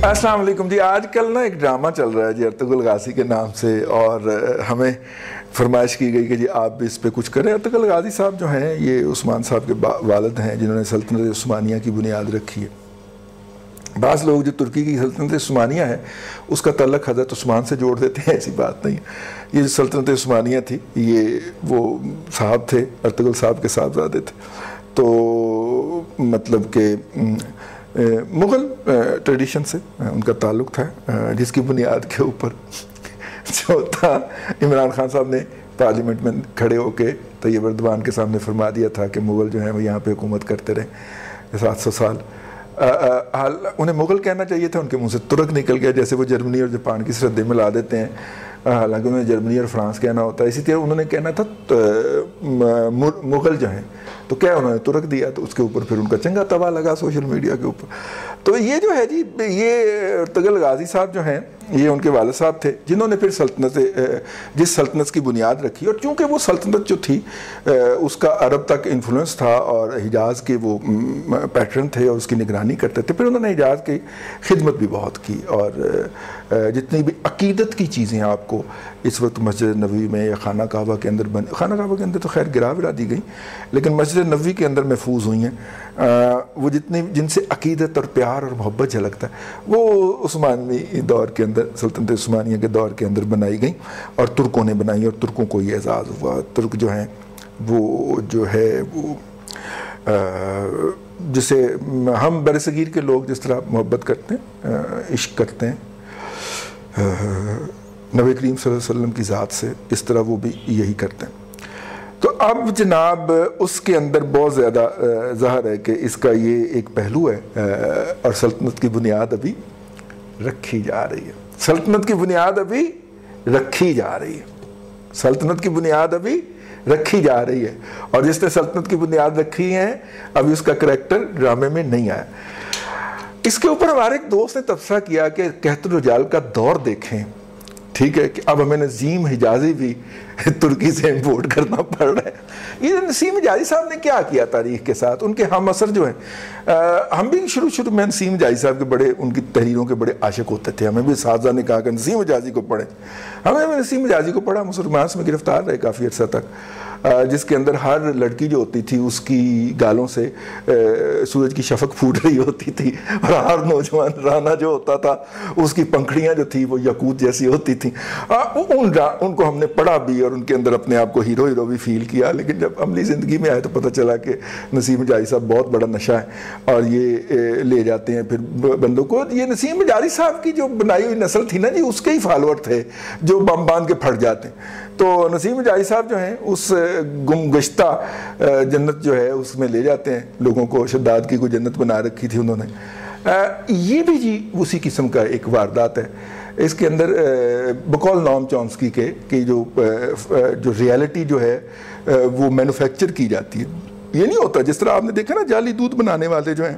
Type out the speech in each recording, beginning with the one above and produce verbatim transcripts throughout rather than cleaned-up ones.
السلام علیکم جی. آج کل نا ایک ڈرامہ چل رہا ہے جی ارطغرل غازی کے نام سے، اور ہمیں فرمائش کی گئی کہ جی آپ بھی اس پہ کچھ کریں. ارطغرل غازی صاحب جو ہیں یہ عثمان صاحب کے والد ہیں جنہوں نے سلطنت عثمانیہ کی بنیاد رکھی ہے. بعض لوگ جو ترکی کی سلطنت عثمانیہ ہے اس کا تعلق حضرت عثمان سے جوڑ دیتے ہیں، ایسی بات نہیں. یہ جو سلطنت عثمانیہ تھی یہ وہ صاحب تھے، ارطغرل صاحب کے صاحبزادے تھے. تو مطلب کہ مغل ٹریڈیشن سے ان کا تعلق تھا، جس کی بنیاد کے اوپر جو تھا عمران خان صاحب نے پارلیمنٹ میں کھڑے ہو کے طیب اردوان کے سامنے فرما دیا تھا کہ مغل جو ہیں وہ یہاں پہ حکومت کرتے رہے سات سو سال. انہیں مغل کہنا چاہیے تھا، ان کے منہ سے ترک نکل گیا، جیسے وہ جرمنی اور جاپان کی سرحدیں ملا دیتے ہیں، حالانکہ انہیں جرمنی اور فرانس کہنا ہوتا ہے. اسی طرح انہوں نے کہنا تھا مغل جو ہیں، تو کیا انہوں نے ترک دیا، تو اس کے اوپر پھر ان کا چنگا تباہ لگا سوشل میڈیا کے اوپر. تو یہ جو ہے جی یہ ارطغرل غازی صاحب جو ہیں یہ ان کے والد صاحب تھے جنہوں نے پھر سلطنت جس سلطنت کی بنیاد رکھی. اور چونکہ وہ سلطنت جو تھی اس کا عرب تک انفلوئنس تھا اور حجاز کے وہ پیٹرن تھے اور اس کی نگرانی کرتے تھے، پھر انہوں نے حجاز کی خدمت بھی بہت کی. اور جتنی بھی عقیدت کی چیزیں آپ کو اس وقت مسجد نبوی میں یا خانہ کعبہ کے اندر بن خانہ کعبہ کے اندر تو خیر گرا ورا دی گئی، لیکن مسجد نبوی کے اندر محفوظ ہوئی ہیں، وہ جتنی جن سے عقیدت اور پیار اور محبت جھلکتا ہے وہ عثمانی دور کے اندر سلطنت عثمانیہ کے دور کے اندر بنائی گئیں اور ترکوں نے بنائی، اور ترکوں کو یہ اعزاز ہوا. ترک جو ہیں وہ جو ہے وہ جسے ہم بر صغیر کے لوگ جس طرح محبت کرتے ہیں، عشق کرتے ہیں نبی کریم صلی اللہ علیہ وسلم کی ذات سے، اس طرح وہ بھی یہی کرتے ہیں. تو اب جناب اس کے اندر بہت زیادہ ظاہر ہے کہ اس کا یہ ایک پہلو ہے، اور سلطنت کی بنیاد ابھی رکھی جا رہی ہے. سلطنت کی بنیاد ابھی رکھی جا رہی ہے سلطنت کی بنیاد ابھی رکھی جا رہی ہے اور جس نے سلطنت کی بنیاد رکھی ہے ابھی اس کا کریکٹر ڈرامے میں نہیں آیا. اس کے اوپر ہمارے ایک دوست نے تبصرہ کیا کہ قحط الرجال کا دور دیکھیں، ٹھیک ہے، کہ اب ہمیں نسیم حجازی بھی ترکی سے امپورٹ کرنا پڑ رہا ہے. یہ نسیم حجازی صاحب نے کیا کیا تاریخ کے ساتھ، ان کے ہم اثر جو ہیں، ہم بھی شروع شروع میں نسیم حجازی صاحب کے بڑے ان کی تحریروں کے بڑے عاشق ہوتے تھے. ہمیں بھی اساتذہ نے کہا کہ نسیم حجازی کو پڑھیں، ہمیں بھی نسیم حجازی کو پڑھا. مسلمان میں گرفتار رہے کافی عرصہ تک، جس کے اندر ہر لڑکی جو ہوتی تھی اس کی گالوں سے سورج کی شفق پھوٹ رہی ہوتی تھی، اور ہر نوجوان رانا جو ہوتا تھا اس کی پنکھڑیاں جو تھی وہ یاقوت جیسی ہوتی تھیں. ان ان کو ہم نے پڑھا بھی اور ان کے اندر اپنے آپ کو ہیرو ہیرو بھی فیل کیا. لیکن جب عملی زندگی میں آئے تو پتہ چلا کہ نسیم حجازی صاحب بہت بڑا نشہ ہے اور یہ لے جاتے ہیں پھر بندوں کو. یہ نسیم حجازی صاحب کی جو بنائی ہوئی نسل تھی نا جی، اس کے ہی فالوور تھے جو بم باندھ کے پھٹ جاتے ہیں. تو نسیم حجازی صاحب جو ہیں اس گم گشتہ جنت جو ہے اس میں لے جاتے ہیں لوگوں کو. شداد کی کوئی جنت بنا رکھی تھی انہوں نے. یہ بھی جی اسی قسم کا ایک واردات ہے. اس کے اندر بقول نام چومسکی کے کہ جو جو ریالٹی جو ہے وہ مینوفیکچر کی جاتی ہے. یہ نہیں ہوتا جس طرح آپ نے دیکھا نا جعلی دودھ بنانے والے جو ہیں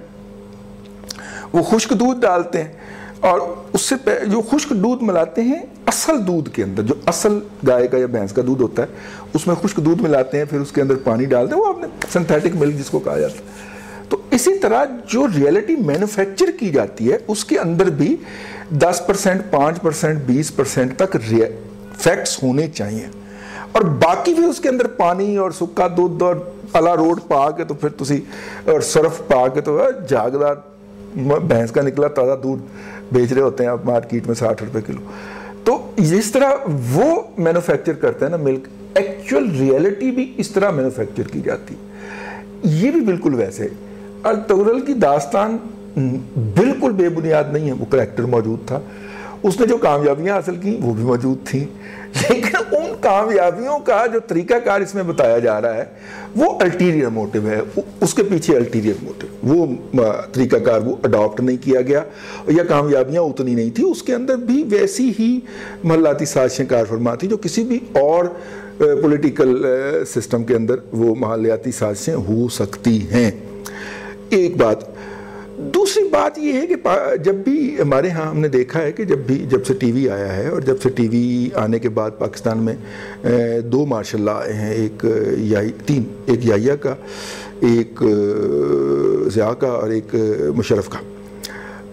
وہ خشک دودھ ڈالتے ہیں اور اس سے جو خشک دودھ ملاتے ہیں اصل دودھ کے اندر، جو اصل گائے کا یا بھینس کا دودھ ہوتا ہے اس میں خشک دودھ ملاتے ہیں، پھر اس کے اندر پانی ڈالتے ہیں، وہ آپ نے سنتھیٹک ملک جس کو کہا جاتا ہے. تو اسی طرح جو ریئلٹی مینوفیکچر کی جاتی ہے اس کے اندر بھی دس پرسنٹ پانچ پرسنٹ بیس پرسنٹ تک فیکٹس ہونے چاہیے، اور باقی بھی اس کے اندر پانی اور سکا دودھ اور الا روڈ پا کے تو پھر تسی اور سرف پا کے تو جاگدار بھینس کا نکلا تازہ دودھ بیچ رہے ہوتے ہیں آپ مارکیٹ میں ساٹھ روپے کلو. تو جس طرح وہ مینوفیکچر کرتے ہیں نا ملک، ایکچوئل ریئلٹی بھی اس طرح مینوفیکچر کی جاتی. یہ بھی بالکل ویسے. ارطغرل کی داستان بالکل بے بنیاد نہیں ہے، وہ کریکٹر موجود تھا، اس نے جو کامیابیاں حاصل کی وہ بھی موجود تھیں، لیکن ان کامیابیوں کا جو طریقہ کار اس میں بتایا جا رہا ہے وہ الٹیریئر موٹیو ہے. اس کے پیچھے الٹیریئر موٹیو، وہ طریقہ کار وہ اڈاپٹ نہیں کیا گیا یا کامیابیاں اتنی نہیں تھی. اس کے اندر بھی ویسی ہی محلاتی سازشیں کار فرما تھی جو کسی بھی اور پولیٹیکل سسٹم کے اندر وہ محلیاتی سازشیں ہو سکتی ہیں. ایک بات. دوسری بات یہ ہے کہ جب بھی ہمارے ہاں ہم نے دیکھا ہے کہ جب بھی جب سے ٹی وی آیا ہے اور جب سے ٹی وی آنے کے بعد پاکستان میں دو ماشاء اللہ آئے ہیں، ایک تین ایک یحییٰ کا، ایک ضیاء کا اور ایک مشرف کا،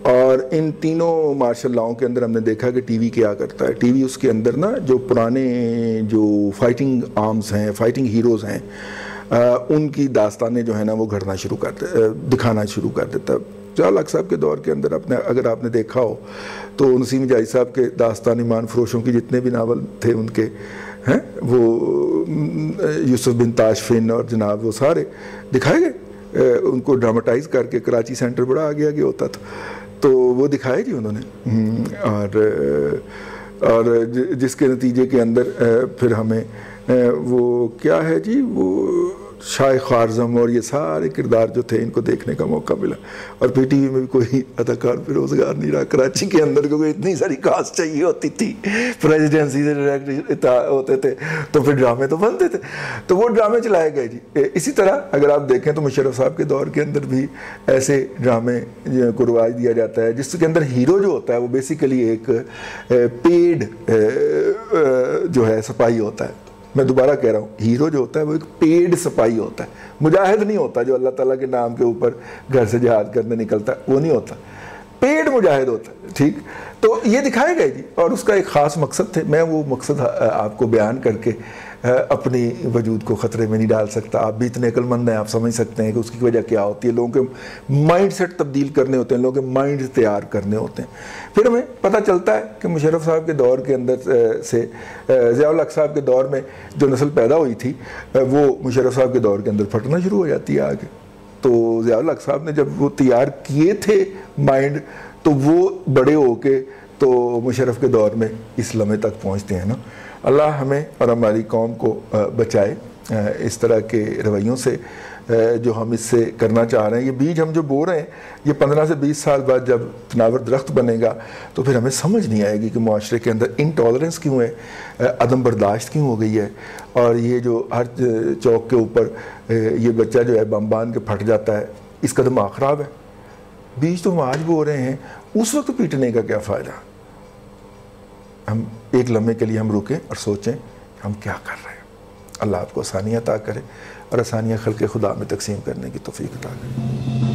اور ان تینوں مارشل لاؤں کے اندر ہم نے دیکھا کہ ٹی وی کیا کرتا ہے. ٹی وی اس کے اندر نا جو پرانے جو فائٹنگ آرمز ہیں, فائٹنگ ہیروز ہیں, ان کی داستانیں جو ہیں نا وہ گھڑنا شروع کر دکھانا شروع کر دیتا ہے. ضیاء الحق صاحب کے دور کے اندر اپنے اگر آپ نے دیکھا ہو تو نسیم جائی صاحب کے داستان ایمان فروشوں کی جتنے بھی ناول تھے ان کے ہیں, وہ یوسف بن تاشفین اور جناب وہ سارے دکھائے گئے, ان کو ڈراماٹائز کر کے کراچی سینٹر بڑا آگے آگے ہوتا تھا تو وہ دکھائے جی انہوں نے. اور اور جس کے نتیجے کے اندر پھر ہمیں وہ کیا ہے جی وہ شاہ خوارزم اور یہ سارے کردار جو تھے ان کو دیکھنے کا موقع ملا. اور پی ٹی وی میں بھی کوئی اداکار پہ روزگار نہیں رہا کراچی کے اندر, کیونکہ اتنی ساری کاسٹ چاہیے ہوتی تھی, پریزیڈنسی سے ڈائریکٹ ہوتے تھے تو پھر ڈرامے تو بنتے تھے, تو وہ ڈرامے چلائے گئے جی. اسی طرح اگر آپ دیکھیں تو مشرف صاحب کے دور کے اندر بھی ایسے ڈرامے کو رواج دیا جاتا ہے جس کے اندر ہیرو جو ہوتا ہے وہ بیسیکلی ایک پیڈ جو ہے سپاہی ہوتا ہے. میں دوبارہ کہہ رہا ہوں, ہیرو جو ہوتا ہے وہ ایک پیڈ سپاہی ہوتا ہے, مجاہد نہیں ہوتا جو اللہ تعالیٰ کے نام کے اوپر گھر سے جہاد کرنے نکلتا ہے, وہ نہیں ہوتا, پیڈ مجاہد ہوتا ہے. ٹھیک, تو یہ دکھائے گئے جی, اور اس کا ایک خاص مقصد تھے. میں وہ مقصد آپ کو بیان کر کے اپنی وجود کو خطرے میں نہیں ڈال سکتا. آپ بھی اتنے عقل مند ہیں, آپ سمجھ سکتے ہیں کہ اس کی وجہ کیا ہوتی ہے. لوگوں کے مائنڈ سیٹ تبدیل کرنے ہوتے ہیں, لوگوں کے مائنڈ تیار کرنے ہوتے ہیں. پھر ہمیں پتہ چلتا ہے کہ مشرف صاحب کے دور کے اندر سے ضیاء الحق صاحب کے دور میں جو نسل پیدا ہوئی تھی وہ مشرف صاحب کے دور کے اندر پھٹنا شروع ہو جاتی ہے آگے. تو ضیاء الحق صاحب نے جب وہ تیار کیے تھے مائنڈ, تو وہ بڑے ہو کے تو مشرف کے دور میں اس لمحے تک پہنچتے ہیں نا. اللہ ہمیں اور ہماری قوم کو بچائے اس طرح کے رویوں سے جو ہم اس سے کرنا چاہ رہے ہیں. یہ بیج ہم جو بو رہے ہیں یہ پندرہ سے بیس سال بعد جب تناور درخت بنے گا تو پھر ہمیں سمجھ نہیں آئے گی کہ معاشرے کے اندر انٹالرنس کیوں ہے, عدم برداشت کیوں ہو گئی ہے, اور یہ جو ہر چوک کے اوپر یہ بچہ جو ہے بم بان کے پھٹ جاتا ہے, اس کا دماغ خراب ہے. بیج تو ہم آج بو رہے ہیں, اس وقت پیٹنے کا کیا فائدہ. ہم ایک لمحے کے لیے ہم رکیں اور سوچیں ہم کیا کر رہے ہیں. اللہ آپ کو آسانیاں عطا کرے اور آسانیاں خلق خدا میں تقسیم کرنے کی توفیق عطا کرے.